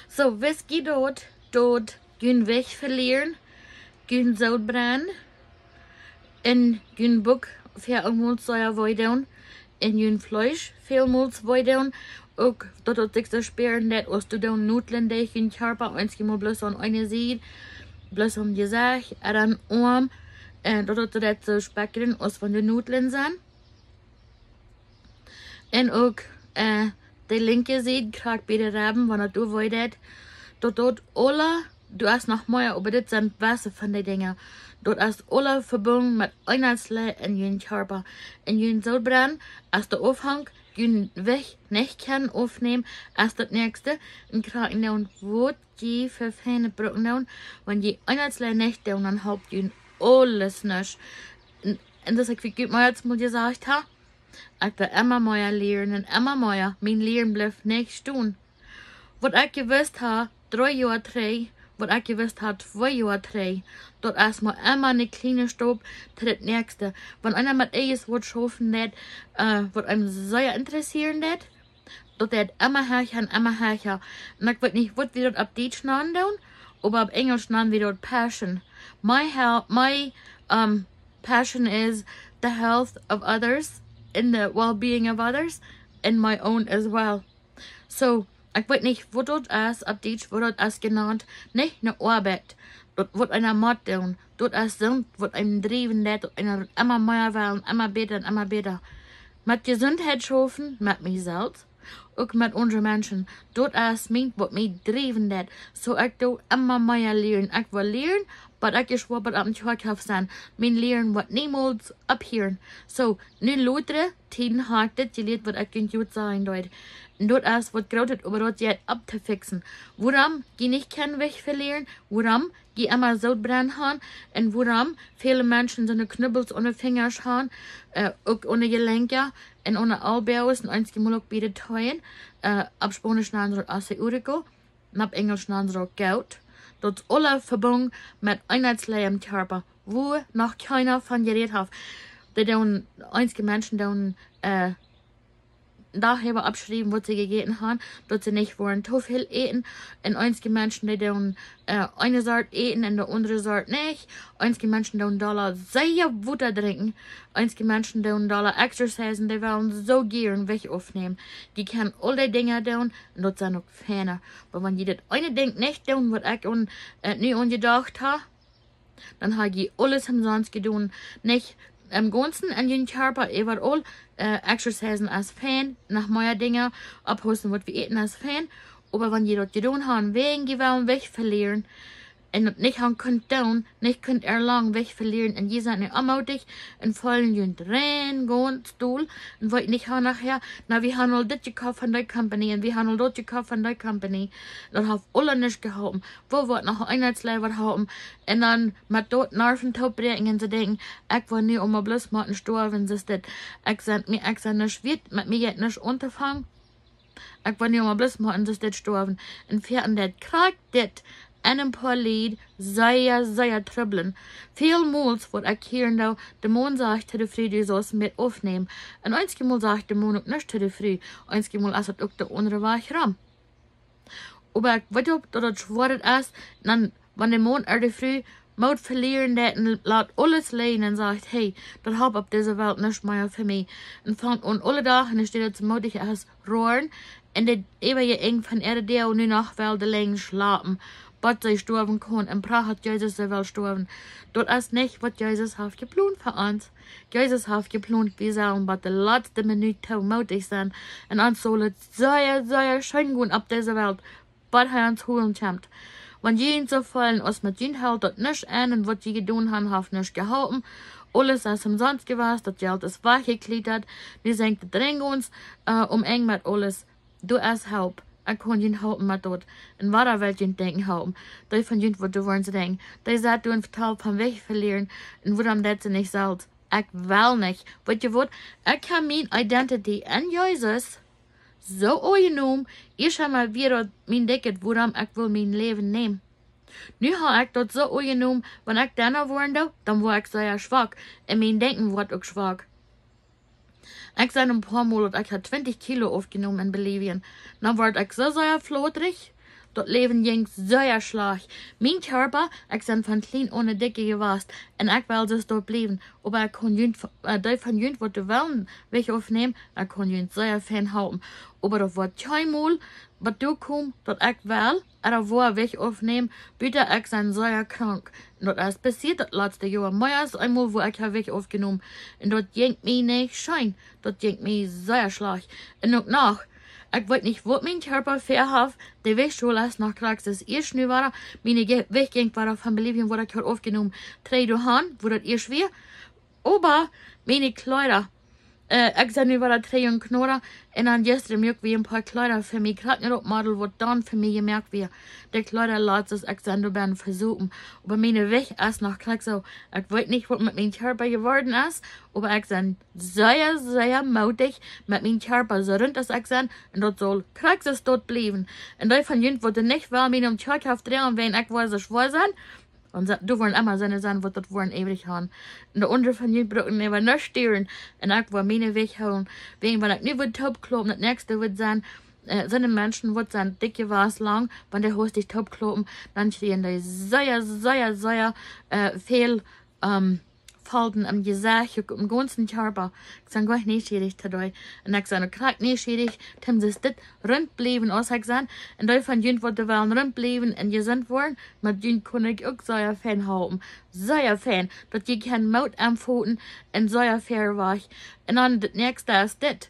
So, whisky dort gyn weg verlieren, gyn zout brand, en gyn boek veel moels zou worden, en gyn Fleisch veel moels worden, ook dat het ik zo speren dat als du dan noodlendig gyn Körper einmal bloß an eine sieht, bloß je zegt, dan en dat het dat zo spekkeren als van de noodlen zijn. En ook de linke Seite krijgt bij de Raben, wanneer du wollt, dort alle, du hast noch mehr, aber das sind Wasser von den Dingen. Dort hast alle verbunden mit Einheitsle in jeden Körper. In jeden Sollbrand, als der Aufhang, jeden Weg nicht kann aufnehmen, als das nächste, und kriegen dann, wo die für feine Brücken dann, wenn die Einheitsle nicht down, dann haupt jeden alles nicht. Und das ist, wie gut mal jetzt mal gesagt habe, ich will immer mehr lernen, immer mehr. Mein Lernen bleibt nicht tun. Was ich gewusst habe, 3 Jahre 3, was ich gewusst habe, 2 Jahre 3, dort erstmal immer eine kleine Stopp zu das nächste. Wenn einer mit etwas was schaffen wird, was einem sehr interessieren wird, dort wird immer härter und immer härter. Und ich weiß nicht, was wir dort auf Deutsch nennen, aber auf Englisch nennen wir dort Passion. My passion is the health of others, in the well-being of others, and my own as well. So, ich weiß nicht, wo dort ist, auf Deutsch, wo dort ist genannt, nicht eine Arbeit, dort wird einer Mord tun, dort ist so, wird einem driven, dort einer immer mehr wollen, immer besser und immer besser. Mit Gesundheit schaffen, mit mir selbst, auch mit unseren Menschen, dort ist mich, was mich driven, dort, so ich do immer mehr lernen, ich will lernen, aber ich schwab am Tag sein, mein Lernen wird niemals abhören. So, nun Leute, Tiden hat das gelehrt, was ich gut sagen dort. Und dort ist, was grautet, aber dort jetzt abzufixen. Warum geh nicht keinen Weg verlieren? Warum geh immer so brennen haben? Und warum viele Menschen so eine Knüppels ohne Finger haben, auch ohne Gelenke und ohne Allbaus und einzige Mal auch bei den Teuren, ab Spanisch nennen sie das Eurico, und ab Englisch nennen sie das Gout. Dort ist alle verbunden mit Einheitsleih im Körper, wo noch keiner von geredet hat. Die dann einzige Menschen dann daher abschreiben, was sie gegessen haben, dass sie nicht wollen zu viel essen. Und einzige Menschen, die dann eine Sorte essen und die andere Sorte nicht. Einzige Menschen, die dann sehr Wasser trinken. Einzige Menschen, die dann exercisen, die wollen so gern weg aufnehmen. Die können alle Dinge tun und das sind auch feiner. Aber wenn die das eine Ding nicht tun, was ich nie angedacht habe, dann habe ich alles umsonst getan. Nicht im Ganzen an den Körper überall exercisen als Fan, nach neue Dinge abhusten, was wir essen als Fan. Aber wenn die das getan haben, wegen die wollen weg verlieren und nicht haben könnt tun, nicht könnt erlangen weg verlieren und die sind nicht anmutig und fallen die rein, ganz doll und wollen nicht haben nachher, na wir haben all das gekauft von der Company und wir haben all das gekauft von der Company. Das hat alle nicht geholfen. Wo wird noch Einheitsleiber haben und dann mit dort Nerven brechen und sie denken, ich will nicht immer bloß mal sterben, das ist das. Ich sag nicht, wird mit mir jetzt nicht unterfangen. Ich will nicht immer bloß mal das ist sterben. Und für das kriegt das en een paar lied sehr tribbeln. Vielmals wordt ik hier en daar de man zegt te de vrij die zoals met opnemen. En einzige mal zegt de man ook niet te de vrij. Einzige mal is het ook de andere weg ram. Aber ik weet ook dat het zwaar is. Dan, wanneer de man de vrij moet verlieren dat en laat alles leen en zegt, hey, dat heb op deze wereld niet meer voor mij. En vangt aan alle dagen en steht het moedig als roeren. En dit even je eng van deel nu nog wel de lijn slapen. Was sie sterben kann. Im Prag hat Jesus sie will sterben. Dort ist nicht, was Jesus hat geplant für uns. Jesus hat geplant, wir sollen bei der letzten Minute mutig sein. Und uns soll es sehr schön gehen auf dieser Welt, was er uns holen kommt. Wenn jeden so fallen, als mit jeden hält das nicht an und was sie getan haben, hat nicht geholfen. Alles ist umsonst gewesen, das Geld ist weggeklettert. Wir sind drin uns, eng mit alles. Du hast Help. Ich kann ihn helpen mit dort. Und was will ich denken helpen? Die von ihnen, was du wollen sie denken. Die sagt, du ein Teil vom Weg verlieren. Und warum das sie nicht selbst? Ich will nicht. Weißt du was? Ich kann meine Identity in Jesus so angenommen. Ich habe mal wieder mein Decket, warum ich will mein Leben nehmen. Nu habe ich das so angenommen, wenn ich dann wurde, dann war ich sehr schwach. Und mein Denken wird auch schwach. Ich sah ein paar Mal, ich habe 20 Kilo aufgenommen in Bolivien. Dann wurde ich so sehr flotrig, dat leven ging sehr schlecht. Mijn Körper, ik ben van klein ohne Dicke gewast, en ik wil dus dort blijven. Aber ik kon junt, van junt wat de willen weg aufnehmen, ik kon junt sehr fan houden. Aber dat wordt keinmal, wat du kom, dat ik wel, er war weg aufnehmen, bitte ich sein sehr krank. Und das ist passiert das letzte Jahr. Meist einmal, wo ich weg aufgenommen. Und das ging mir nicht schön. Das ging mir sehr schlecht. Und auch nach, ich weiß nicht, was mein Körper verhält. Der Weg schon erst nach Krax, das erst nu war, meine Weg ging war von Bolivien, wo ich aufgenommen, 3 Jahren, wo das erst war. Aber meine Kleider, ich sag nu war 3 Jahre Knorrer, und dann gestern merkt wie ein paar Kleider für mich, gerade nicht das Model, was dann für mich gemerkt wird. Der Kleider lässt es, ich sag, du werden versuchen. Aber meine Weg erst nach Krax so, ich weiß nicht, was mit meinem Körper geworden ist, aber ich sag, sehr, sehr mutig mit meinem Körper, so rund als ich sag, und das soll Krax ist dort bleiben. Und da von jemand, wo du nicht will, mir um Tscharkauf drehen, wenn ich weiß, ich weiß sein, und du wollen immer seine sein, was das wollen ewig haben. Und der andere von jenen brauchen aber nicht stören. Und ich will meine Weg holen. Wegen, wenn ich nicht wird top kloppen, das nächste wird sein, seine Menschen wird sein dicke was lang, wenn der Host dich top kloppen, dann stehen da sehr, sehr, sehr viel Falten am Gesicht, im ganzen Körper. Ich sage, ich nicht schädigt dabei. Und ich sage, ich nicht schädigt, dann ist das rund bleiben, als ich sage. Und da von jenen, die wollen rund bleiben und gesund worden, mit denen kann ich auch sehr Fan haben. Sehr Fan, dass ich kein Maut empfohlen und sehr fair war. Und dann das nächste ist das.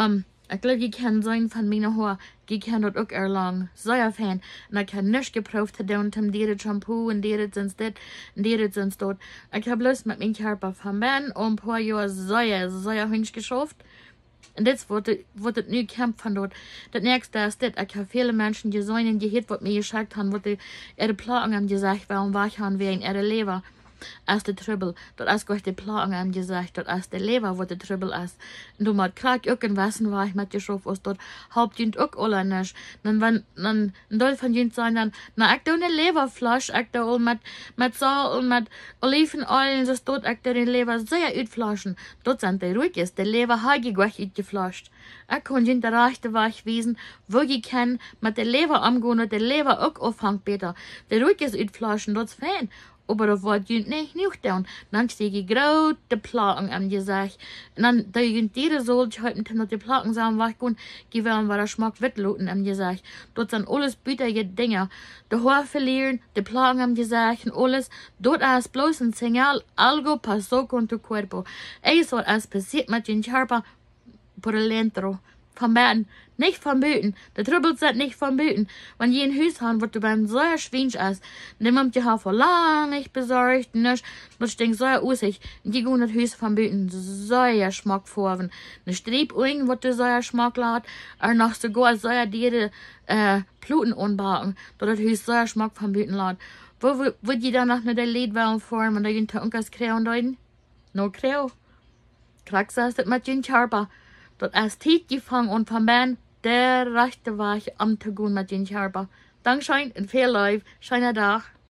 Ich glaube, ich kann sein von meiner Haar, ich kann das auch erlangen. Sehr Fan. Und ich habe nicht geprüft, dass ich Shampoo und das sind das und das sind dort. Ich habe bloß mit meinem Körper von Ben und ein paar Jahre sehr, sehr hübsch geschafft. Und das wird das nu kämpfen von dort. Das nächste ist das. Ich habe viele Menschen gesehen, die was mir geschickt haben, was ihre Plagen haben gesagt, warum wach haben wir in ihre Leber. Als de Trübbel, dat als ich die Plagen haben gesagt, dat als der Leber, wo der Trübbel ist. Und du mal krank auch in Wassen war ich mit geschoft, was dort Hauptjünd auch alle nicht. Dann doll von Jünd sein, dann, na, ich da eine Leberflasche, ich da all mit Salz und mit Olivenöl, das dort, ich da die Leber sehr utflaschen. Dort sind die ruhig ist, der Leber habe ich gleich utgeflascht. Ich kann Jünd der Rechte Weg wiesen, wo ich kann, mit der Leber umgehen und der Leber auch aufhängt besser. Der ruhig ist utflaschen, das ist fein. Aber das war nicht nüchtern. Dann stehe ich große Plagen am Gesicht. Und dann, da ich jeder sollte heute noch die Plagen sagen, weggehen, die werden wir das Schmack wettluten am Gesicht. Dort sind alles bütige Dinge. Die Haar verlieren, die Plagen am Gesicht und alles. Dort ist bloß ein Signal, algo pasó con tu cuerpo. Eso es passiert mit dem Körper por dentro. Von Baden, nicht von Büten. Der Trübbel sind nicht von Büten. Wenn je ein Haus haben, wird du beim sehr schwierig ist, dann nimmt die Haar vor lang nicht besorgt, nicht, das stinkt sehr usig. Und die gehen das Haus von Büten sehr Schmack vorwen. Eine Striebung wird du sehr Schmack laut, aber noch sogar sehr die Pluten unbacken, dass das Haus sehr Schmack von Büten laut. Wo wird die dann noch nicht der Liedwellen formen und da gehen die Unkers Kreon deuten? No Kreo. Krax ist das mit den Körper. Dat ist Tiet gefangen und von Ben der rechte Weg am Tagun mit den Körper. Dankeschön und viel Life. Schöner Tag.